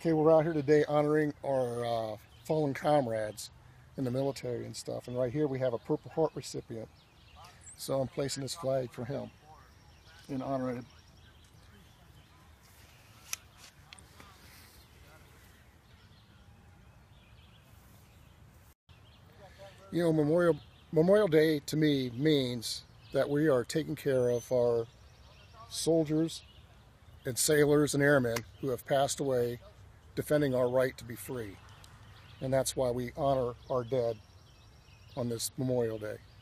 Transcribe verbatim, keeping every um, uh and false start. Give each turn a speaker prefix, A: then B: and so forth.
A: Okay, we're out here today honoring our uh, fallen comrades in the military and stuff. And right here we have a Purple Heart recipient. So I'm placing this flag for him in honor of him. You know, Memorial, Memorial Day to me means that we are taking care of our soldiers and sailors and airmen who have passed away defending our right to be free. And that's why we honor our dead on this Memorial Day.